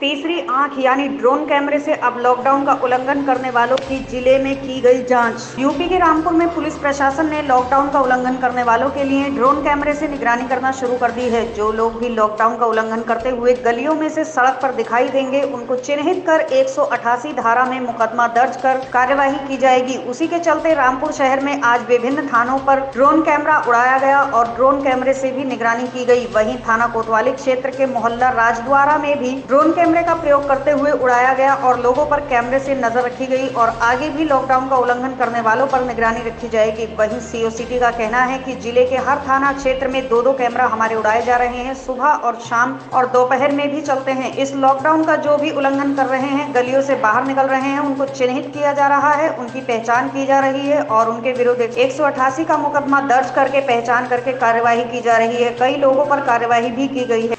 तीसरी आंख यानी ड्रोन कैमरे से अब लॉकडाउन का उल्लंघन करने वालों की जिले में की गई जांच। यूपी के रामपुर में पुलिस प्रशासन ने लॉकडाउन का उल्लंघन करने वालों के लिए ड्रोन कैमरे से निगरानी करना शुरू कर दी है। जो लोग भी लॉकडाउन का उल्लंघन करते हुए गलियों में से सड़क पर दिखाई देंगे, उनको चिन्हित कर 188 धारा में मुकदमा दर्ज कर कार्यवाही की जाएगी। उसी के चलते रामपुर शहर में आज विभिन्न थानों पर ड्रोन कैमरा उड़ाया गया और ड्रोन कैमरे से भी निगरानी की गई। वहीं थाना कोतवाली क्षेत्र के मोहल्ला राजद्वारा में भी ड्रोन कैमरे का प्रयोग करते हुए उड़ाया गया और लोगों पर कैमरे से नजर रखी गई और आगे भी लॉकडाउन का उल्लंघन करने वालों पर निगरानी रखी जाएगी। वहीं सीओ सिटी का कहना है कि जिले के हर थाना क्षेत्र में 2-2 कैमरा हमारे उड़ाए जा रहे हैं। सुबह और शाम और दोपहर में भी चलते हैं। इस लॉकडाउन का जो भी उल्लंघन कर रहे हैं, गलियों से बाहर निकल रहे हैं, उनको चिन्हित किया जा रहा है, उनकी पहचान की जा रही है और उनके विरुद्ध 188 का मुकदमा दर्ज करके पहचान करके कार्यवाही की जा रही है। कई लोगों पर कार्यवाही भी की गई है।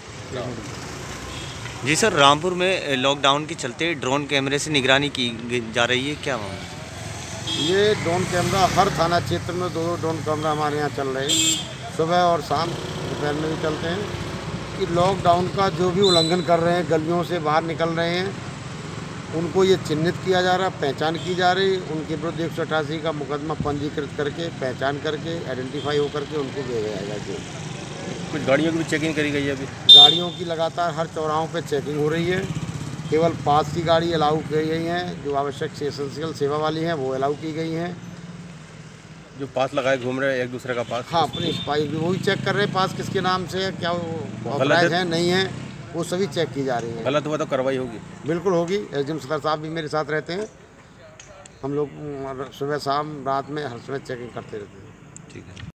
जी सर, रामपुर में लॉकडाउन के चलते ड्रोन कैमरे से निगरानी की जा रही है, क्या मामला? ये ड्रोन कैमरा हर थाना क्षेत्र में 2 ड्रोन कैमरा हमारे यहाँ चल रहे हैं। सुबह और शाम दोपहर में भी चलते हैं कि लॉकडाउन का जो भी उल्लंघन कर रहे हैं, गलियों से बाहर निकल रहे हैं, उनको ये चिन्हित किया जा रहा है, पहचान की जा रही। उनके विरुद्ध 188 का मुकदमा पंजीकृत करके पहचान करके आइडेंटिफाई होकर के उनको भेजा जाएगा। कुछ गाड़ियों की भी चेकिंग करी गई है अभी? गाड़ियों की लगातार हर चौराहों पे चेकिंग हो रही है। केवल पास की गाड़ी अलाउ की गई हैं, जो आवश्यक एसेंशियल सेवा वाली हैं वो अलाउ की गई हैं। जो पास लगाए घूम रहे हैं एक दूसरे का पास, हाँ, अपने स्पाई वो भी चेक कर रहे हैं, पास किसके नाम से है, क्या ऑथराइज है नहीं है, वो सभी चेक की जा रही है। गलत हुआ तो कार्रवाई होगी? बिल्कुल होगी। एसडीएम सदर साहब भी मेरे साथ रहते हैं। हम लोग सुबह शाम रात में हर समय चेकिंग करते रहते हैं। ठीक है।